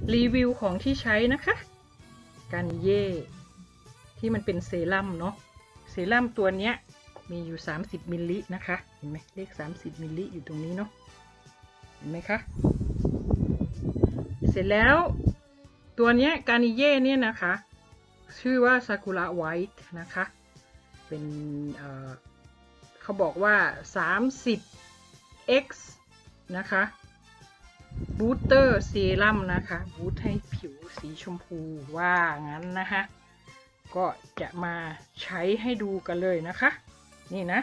รีวิวของที่ใช้นะคะการนิเย่ที่มันเป็นเซรั่มเนาะเซรั่มตัวเนี้ยมีอยู่30มิลลินะคะเห็นไหมเลข30มิลลิอยู่ตรงนี้เนาะเห็นไหมคะเสร็จแล้วตัวเนี้ยการนิเย่เนี่ยนะคะชื่อว่าซากุระไวท์นะคะเป็นเขาบอกว่า 30x นะคะบูสเตอร์เซรั่มนะคะบูสต์ให้ผิวสีชมพูว่างั้นนะคะก็จะมาใช้ให้ดูกันเลยนะคะนี่นะ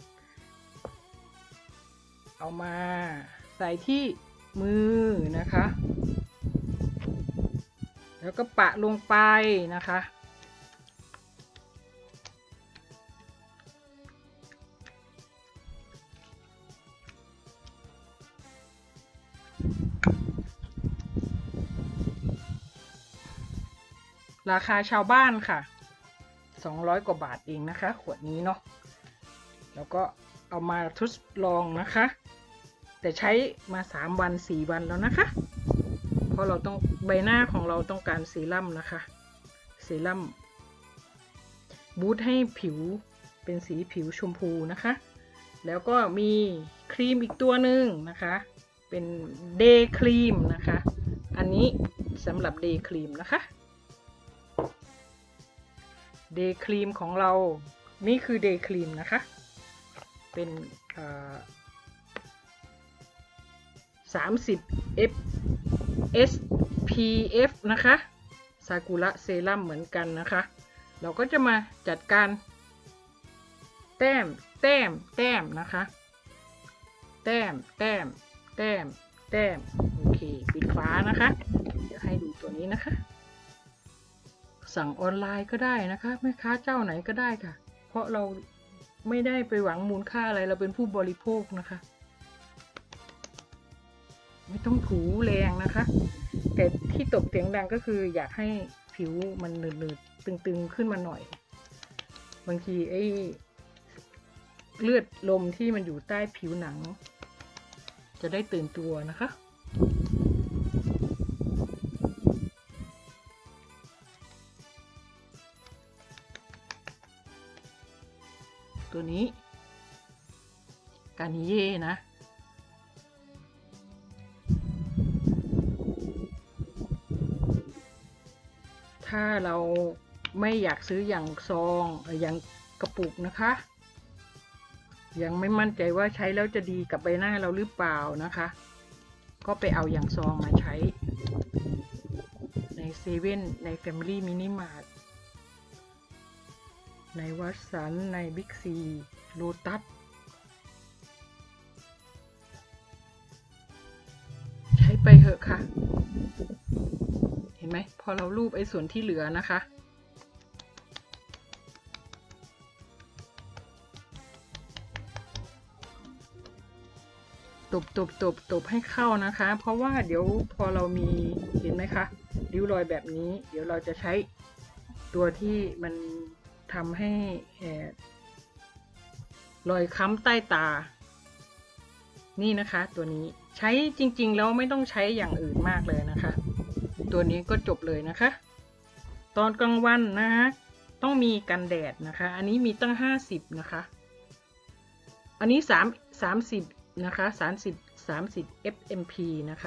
เอามาใส่ที่มือนะคะแล้วก็ปะลงไปนะคะราคาชาวบ้านค่ะ200 กว่าบาทเองนะคะขวดนี้เนาะแล้วก็เอามาทดลองนะคะแต่ใช้มา3 วัน 4 วันแล้วนะคะเพราะเราต้องใบหน้าของเราต้องการเซรั่มนะคะเซรั่มบูสต์ให้ผิวเป็นสีผิวชมพูนะคะแล้วก็มีครีมอีกตัวหนึ่งนะคะเป็นเดย์ครีมนะคะอันนี้สำหรับเดย์ครีมนะคะเดย์ครีมของเรานี่คือเดย์ครีมนะคะเป็น30 SPF นะคะซากุระเซรั่มเหมือนกันนะคะเราก็จะมาจัดการแต้มนะคะแต้มโอเคปิดฝานะคะเดี๋ยวให้ดูตัวนี้นะคะสั่งออนไลน์ก็ได้นะคะแม่ค้าเจ้าไหนก็ได้ค่ะเพราะเราไม่ได้ไปหวังมูลค่าอะไรเราเป็นผู้บริโภคนะคะไม่ต้องถูแรงนะคะแต่ที่ตบเสียงดังก็คืออยากให้ผิวมันหนืดๆตึงๆขึ้นมาหน่อยบางทีไอ้เลือดลมที่มันอยู่ใต้ผิวหนังจะได้ตื่นตัวนะคะตัวนี้การนิเย่นะถ้าเราไม่อยากซื้ออย่างซองอย่างกระปุกนะคะยังไม่มั่นใจว่าใช้แล้วจะดีกับใบหน้าเราหรือเปล่านะคะก็ไปเอาอย่างซองมาใช้ในเซเว่นใน Family Mini Mart ในวัตสันในบิ๊กซีโลตัสใช้ไปเหอะค่ะเห็นไหมพอเราลูบไอ้ส่วนที่เหลือนะคะตบให้เข้านะคะเพราะว่าเดี๋ยวพอเรามีเห็นไหมคะริ้วรอยแบบนี้เดี๋ยวเราจะใช้ตัวที่มันทำให้รอยค้ำใต้ตานี่นะคะตัวนี้ใช้จริงๆแล้วไม่ต้องใช้อย่างอื่นมากเลยนะคะตัวนี้ก็จบเลยนะคะตอนกลางวันนะคะต้องมีกันแดดนะคะอันนี้มีตั้ง50นะคะอันนี้30นะคะ30 FMP นะคะ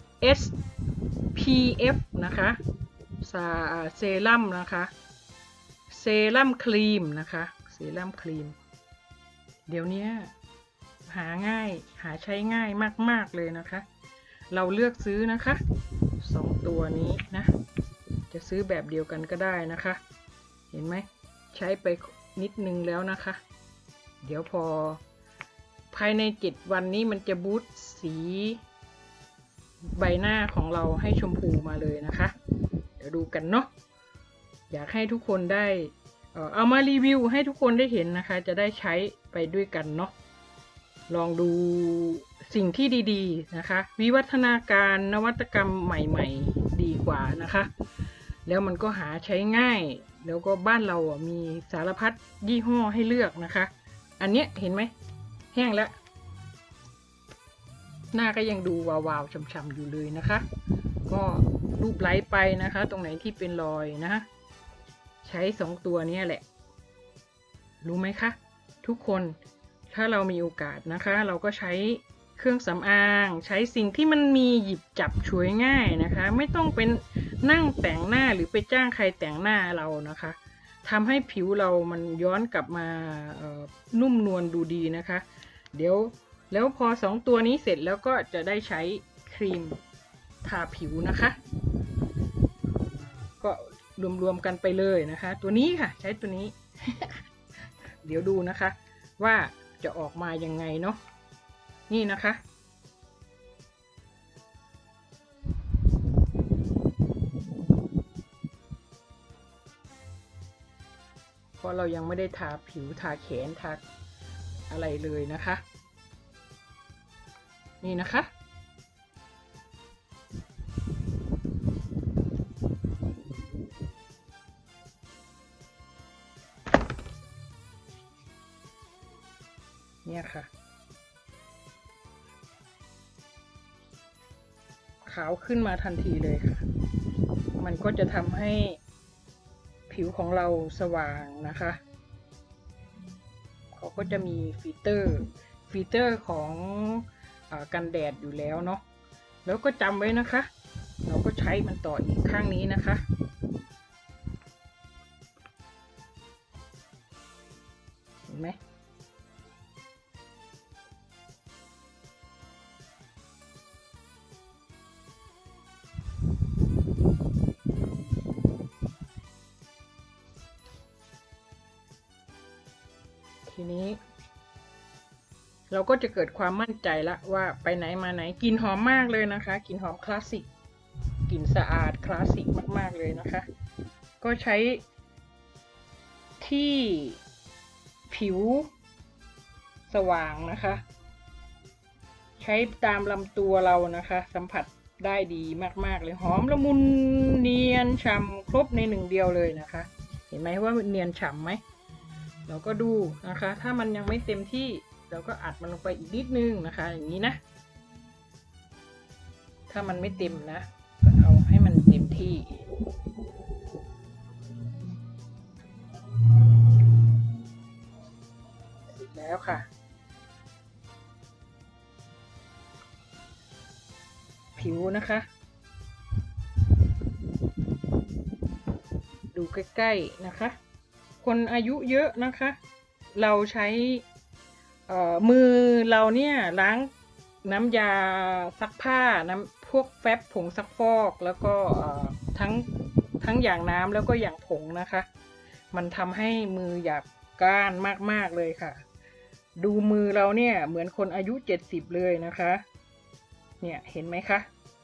SPF นะคะเซรั่มนะคะเซรั่มครีมนะคะเซรั่มครีมเดี๋ยวนี้หาง่ายหาใช้ง่ายมากๆเลยนะคะเราเลือกซื้อนะคะ2ตัวนี้นะจะซื้อแบบเดียวกันก็ได้นะคะเห็นไหมใช้ไปนิดนึงแล้วนะคะเดี๋ยวพอภายใน7 วันนี้มันจะบูสต์สีใบหน้าของเราให้ชมพูมาเลยนะคะเดี๋ยวดูกันเนาะอยากให้ทุกคนได้เอามารีวิวให้ทุกคนได้เห็นนะคะจะได้ใช้ไปด้วยกันเนาะลองดูสิ่งที่ดีๆนะคะวิวัฒนาการนวัตกรรมใหม่ๆดีกว่านะคะแล้วมันก็หาใช้ง่ายแล้วก็บ้านเรามีสารพัดยี่ห้อให้เลือกนะคะอันเนี้ยเห็นไหมแห้งแล้วหน้าก็ยังดูวาวๆฉ่ำๆอยู่เลยนะคะก็รูปไล้ไปนะคะตรงไหนที่เป็นรอยนะใช้2ตัวนี้แหละรู้ไหมคะทุกคนถ้าเรามีโอกาสนะคะเราก็ใช้เครื่องสำอางใช้สิ่งที่มันมีหยิบจับฉวยง่ายนะคะไม่ต้องเป็นนั่งแต่งหน้าหรือไปจ้างใครแต่งหน้าเรานะคะทำให้ผิวเรามันย้อนกลับมานุ่มนวลดูดีนะคะเดี๋ยวแล้วพอ2ตัวนี้เสร็จแล้วก็จะได้ใช้ครีมทาผิวนะคะก็รวมๆกันไปเลยนะคะตัวนี้ค่ะใช้ตัวนี้ เดี๋ยวดูนะคะว่าจะออกมายังไงเนาะนี่นะคะเพราะเรายังไม่ได้ทาผิวทาแขนทาอะไรเลยนะคะนี่นะคะเนี่ยค่ะขาวขึ้นมาทันทีเลยค่ะมันก็จะทำให้ผิวของเราสว่างนะคะเขาก็จะมีฟิลเตอร์ของกันแดดอยู่แล้วเนาะแล้วก็จำไว้นะคะเราก็ใช้มันต่ออีกข้างนี้นะคะเห็นไหมทีนี้เราก็จะเกิดความมั่นใจละว่าไปไหนมาไหนกลิ่นหอมมากเลยนะคะกลิ่นหอมคลาสสิกกลิ่นสะอาดคลาสสิกมากๆเลยนะคะก็ใช้ที่ผิวสว่างนะคะใช้ตามลำตัวเรานะคะสัมผัสได้ดีมากๆเลยหอมละมุนเนียนฉ่ำครบใน1เดียวเลยนะคะเห็นไหมว่าเนียนฉ่ำไหมเราก็ดูนะคะถ้ามันยังไม่เต็มที่เราก็อัดมันลงไปอีกนิดนึงนะคะอย่างนี้นะถ้ามันไม่เต็มนะก็เอาให้มันเต็มที่แล้วค่ะผิวนะคะดูใกล้ๆนะคะคนอายุเยอะนะคะเราใช้มือเราเนี่ยล้างน้ำยาซักผ้าพวกแฟบผงซักฟอกแล้วก็ทั้งอย่างน้ำแล้วก็อย่างผงนะคะมันทำให้มือหยาบก้านมากๆเลยค่ะดูมือเราเนี่ยเหมือนคนอายุ70เลยนะคะเนี่ยเห็นไหมคะ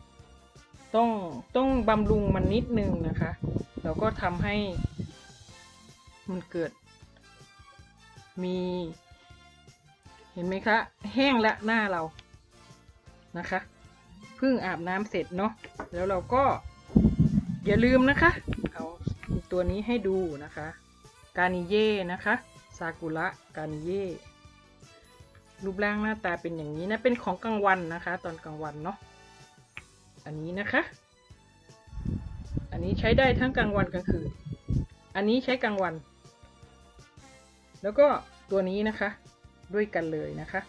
ต้องบำรุงมันนิดนึงนะคะแล้วก็ทำให้มันเกิดมีเห็นไหมคะแห้งและหน้าเรานะคะเพิ่งอาบน้ำเสร็จเนาะแล้วเราก็อย่าลืมนะคะเอาตัวนี้ให้ดูนะคะกานิเย่นะคะซากุระกานิเย่รูปร่างหน้าตาเป็นอย่างนี้นะเป็นของกลางวันนะคะตอนกลางวันเนาะอันนี้นะคะอันนี้ใช้ได้ทั้งกลางวันกลางคืนอันนี้ใช้กลางวันแล้วก็ตัวนี้นะคะด้วยกันเลยนะคะ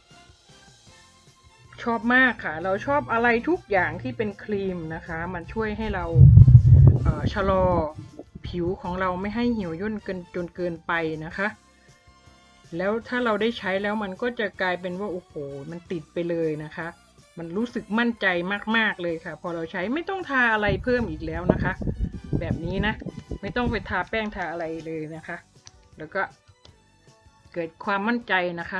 ชอบมากค่ะเราชอบอะไรทุกอย่างที่เป็นครีมนะคะมันช่วยให้เราชะลอผิวของเราไม่ให้เหี่ยวย่นจนเกินไปนะคะแล้วถ้าเราได้ใช้แล้วมันก็จะกลายเป็นว่าโอ้โหมันติดไปเลยนะคะมันรู้สึกมั่นใจมากๆเลยค่ะพอเราใช้ไม่ต้องทาอะไรเพิ่มอีกแล้วนะคะแบบนี้นะไม่ต้องไปทาแป้งทาอะไรเลยนะคะแล้วก็เกิดความมั่นใจนะคะ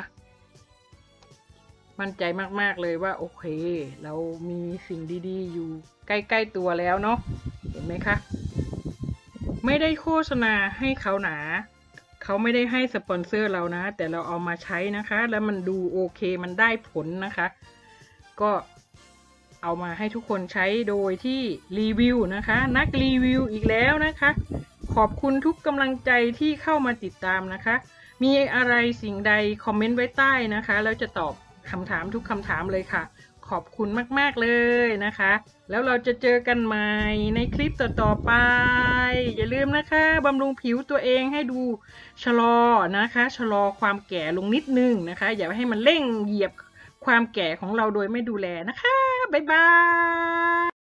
มั่นใจมากๆเลยว่าโอเคเรามีสิ่งดีๆอยู่ใกล้ๆตัวแล้วเนาะเห็นไหมคะไม่ได้โฆษณาให้เขาหนาเขาไม่ได้ให้สปอนเซอร์เรานะแต่เราเอามาใช้นะคะแล้วมันดูโอเคมันได้ผลนะคะก็เอามาให้ทุกคนใช้โดยที่รีวิวนะคะนักรีวิวอีกแล้วนะคะขอบคุณทุกกำลังใจที่เข้ามาติดตามนะคะมีอะไรสิ่งใดคอมเมนต์ไว้ใต้นะคะแล้วจะตอบคำถามทุกคำถามเลยค่ะขอบคุณมากๆเลยนะคะ แล้วเราจะเจอกันใหม่ในคลิปต่อๆไปอย่าลืมนะคะบำรุงผิวตัวเองให้ดูชะลอนะคะชะลอความแก่ลงนิดนึงนะคะอย่าให้มันเร่งเหยียบความแก่ของเราโดยไม่ดูแลนะคะบ๊ายบาย